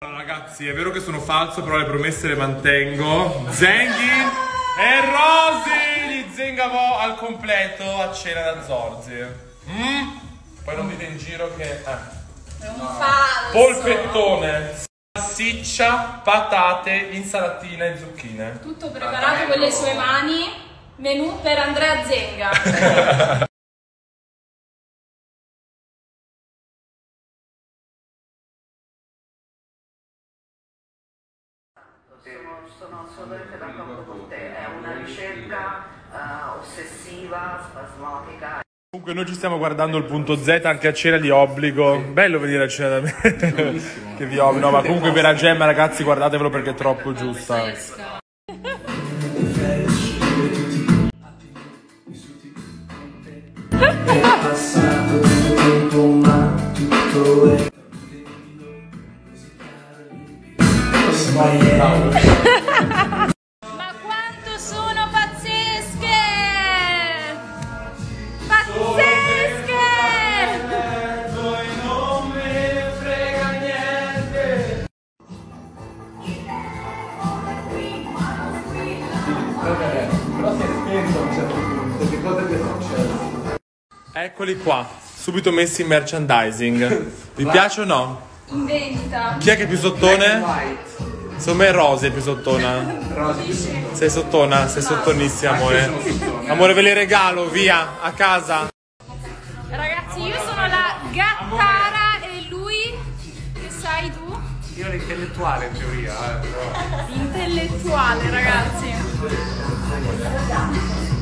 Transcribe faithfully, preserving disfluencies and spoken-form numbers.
Allora, ragazzi, è vero che sono falso, però le promesse le mantengo. Zengin e Rosy li zingavo al completo a cena da Zorzi. Mm? Poi non dite in giro che... Eh. È un falso. Polpettone, salsiccia, patate, insalatina e zucchine. Tutto preparato con le sue mani. Menù per Andrea Zenga. Sono assolutamente d'accordo con te, è una ricerca uh, ossessiva, spasmodica. Comunque noi ci stiamo guardando il punto Z anche a cena di obbligo. Bello venire a cena da me. Che vi obbligo. No, ma comunque vera gemma, ragazzi, guardatevelo perché è troppo giusta. È passato il tempo ma tutto è Ma quanto sono pazzesche! Pazzesche! non me ne frega niente. Però si è spento a un certo punto, che cosa ti è successo? Eccoli qua, subito messi in merchandising. Vi piace o no? In vendita. Chi è che è più sottone? Secondo me Rosy è più sottona. Sei sottona, sei sottonissima, amore. Amore, ve le regalo, via, a casa. Ragazzi, io sono la gattara e lui, che sai tu? Io l'intellettuale in teoria, eh, però. Intellettuale, ragazzi.